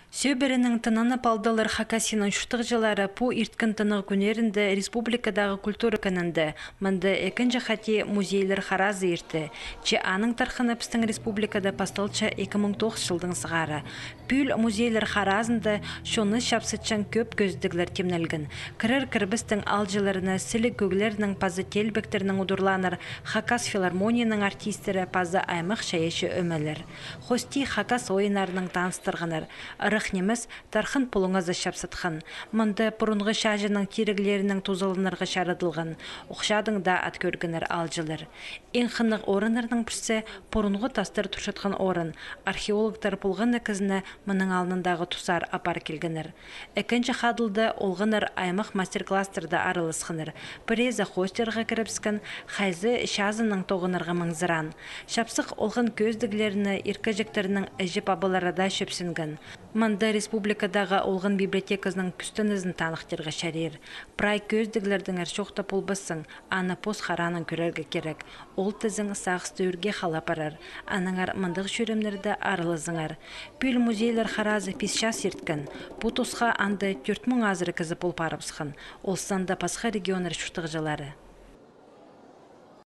Сөберінің тынаны палдалар Хакасинын шуштық жылары по ирткін тынығы күнерінде республикадағы культура кінінді, мұнды екінші хати музейлер харазы ерті. Че аның тарханы пістің республикада пасталча 2009 жылдың сығары. Пүл музейлер харазында шоны шапсытчан көп көздіглер темнелгін. Кірбістің алжыларына сілі көглерінің пазы телбектерінің удурланыр Хакас филармонияның артистері пазы аймақ шайеші өмелер. Хости Хакас ойынарының таныстырғыныр. Рахнеміз тархын пулыңызы шапсытхын. Мұнды бұрынғы шажының тиріглерінің тузылынырғы шарыдылғын. Оқшадың да ат көргінір алжылыр. Ең қынық орынырның бірсі бұрынғы тастыр тұршытқын орын. Археологтар пулғыны кізіні мұның алынындағы тусар апар келгінір. Екінші қадылды олғыныр аймақ мастер-кластерді арылысқыныр. Бірезі хостерға кіріпскен қайзы шазының тоғынырға мыңзыран. Шапсық олғын көздіглеріні иркажектерінің әжіп абыларада шөпсінген. Мында республикадағы олғын библиотекасының күстінізін танықтырға шарер. Прай көздіглердің әршоқта пұлбысын, аны пос харанын көрерге керек. Ол тізің сағысты үрге қала парар. Аныңар мындық жүремлерді арылызыңар. Пүл музейлер харазы писшас ерткін. Бұтусқа анды 4 мың азыры кізі пұл парыпсқын. Ол санда пасқа регионыр шуштық жылары.